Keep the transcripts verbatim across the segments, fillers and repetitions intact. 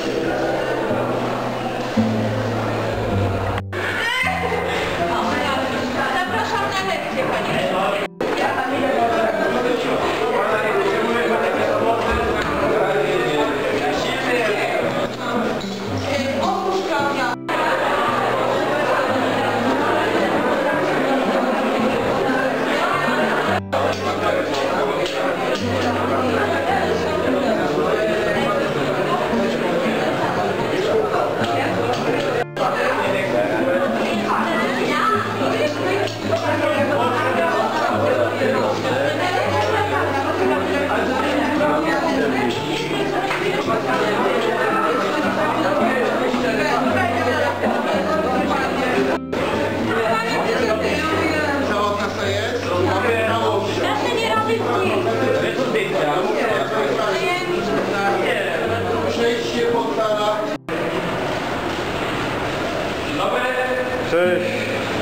Zapraszam na lekcję, panie. Cześć.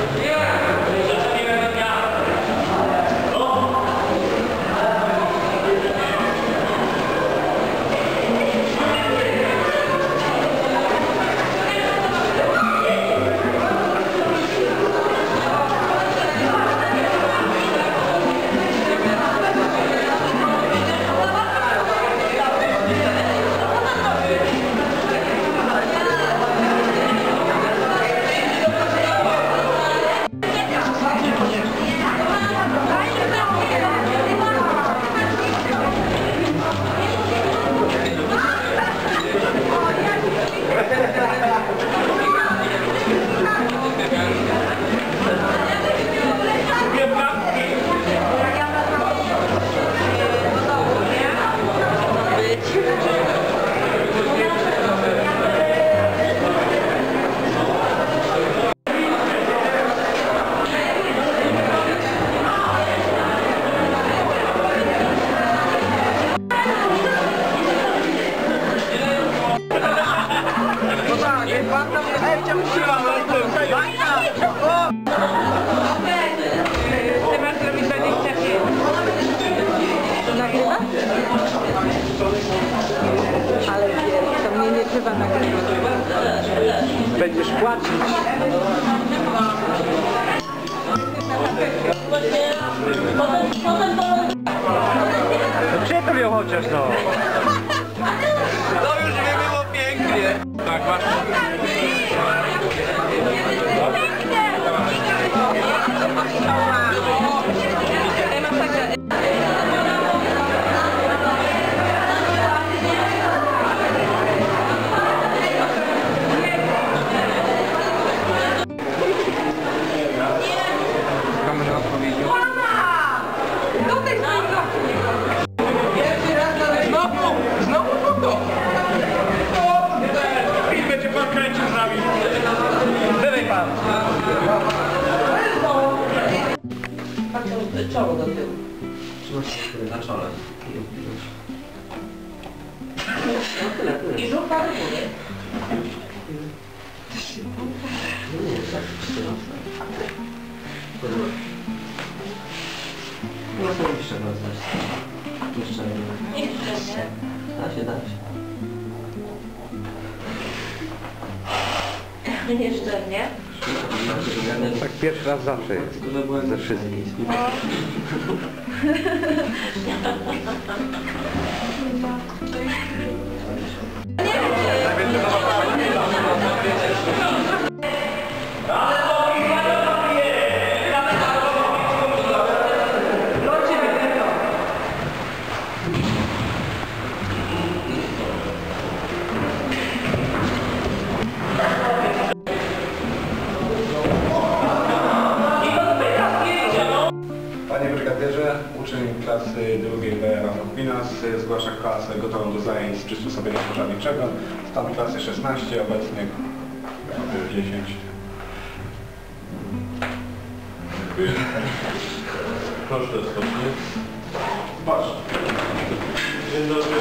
Ale wiesz, to mnie nie trzeba nagrywać. Będziesz płacić. No przytul ją chociaż, no. To już nie było pięknie. Tak, masz. Czoło do tyłu. Na czole. I żupa do góry. No to jeszcze raz. Jeszcze nie. Jeszcze nie. Da się, da się. Jeszcze nie. Tak pierwszy raz zawsze jest. Ze wszystkich. Panie Brygadierze, uczeń klasy drugiej B Rafał Gminas zgłasza klasę gotową do zajęć z przysposobienia pożarniczego. Stan klasy szesnaście, obecnie dziesięć. Proszę rozpocząć. Patrz. Dzień dobry.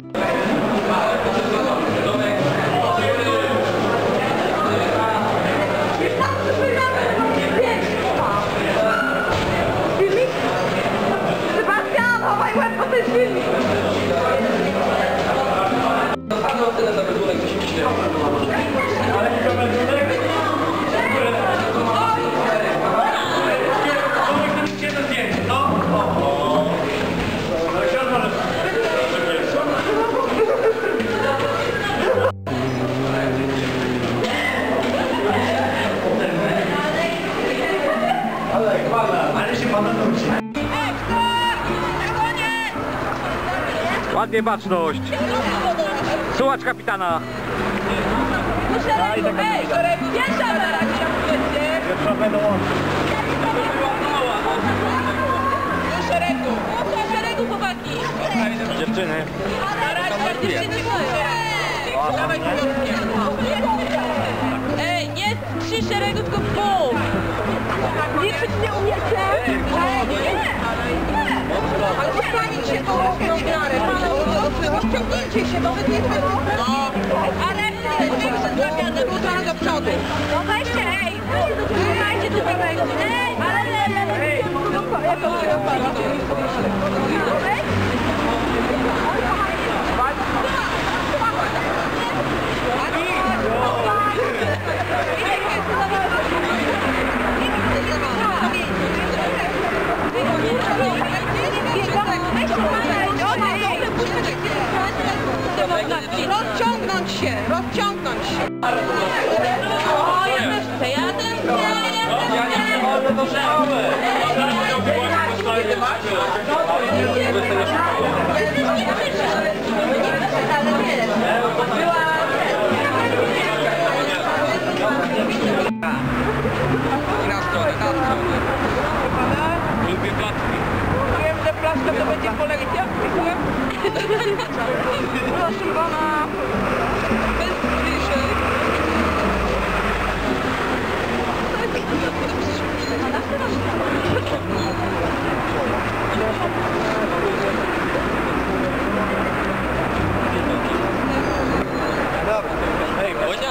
Sebastian, chowaj łeb, bo to jest filmik! A no tyle za Ładnie baczność. Słuchacz kapitana. Ej, pierwsza na razie, Pierwsza będą łączyć. do szeregu, do szeregu chłopaki. Dziewczyny. Na razie, dziewczyny, dawaj krótkie. Ej, nie trzy szeregu, tylko pół. Liczyć nie umiecie? Ej, nie, nie. Ale postawić się tą rozmiarę, rozciągnijcie się, bo wy nie no. Ale większe zamiany, bo trochę do przodu. No weźcie, ej, słuchajcie tu pewnego. Ej, ale nie, nie, rozciągnąć się, rozciągnąć się. O, ja też chcę, ja też chcę, ja też chcę. Ale to szkoły! Lubię placki. Wiem, że plaszka to będzie polegać. Ja wiem. Proszę pana. Bez zbliżeń. Hej, Bodzia!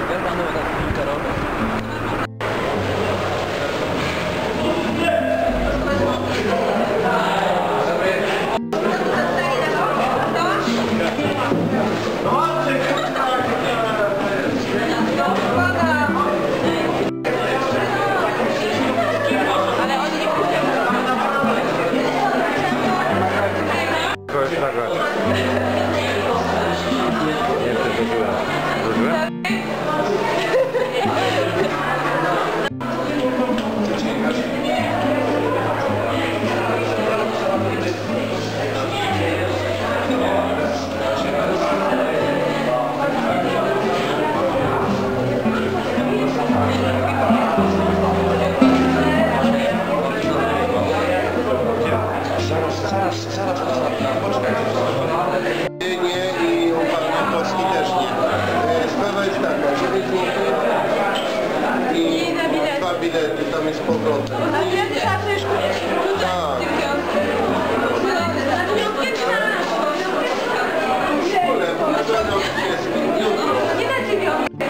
To jest tak. Nie chcę, to była. Dobrze? Nie i upadek Polski też nie. E, Sprawa jest taka, że i dwa bilety, tam jest powrotem. A wiem, że zawsze już Tak. Ale będą wszystkie. Jutro. nie na dziewiątkę.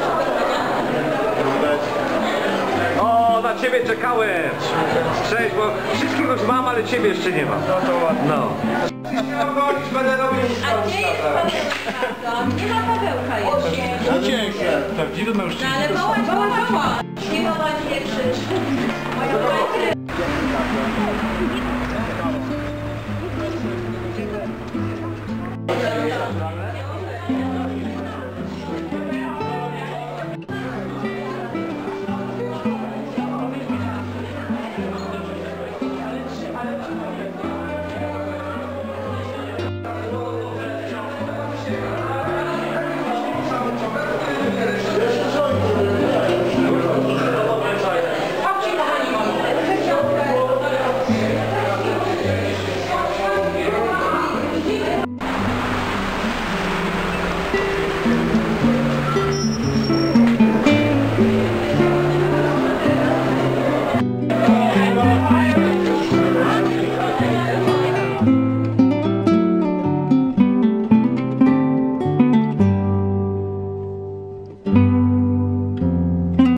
O, na ciebie czekałem. Cześć, bo wszystkiego już mam, ale ciebie jeszcze nie mam. No to ładnie. No. Będę robił A gdzie jest Pawełka? Nie ma Pawełka jeszcze. Uciekaj. Prawdziwy No mężczyzna. ale wołać, wołać, wołać. Nie wołać, nie krzycz. Moja matka.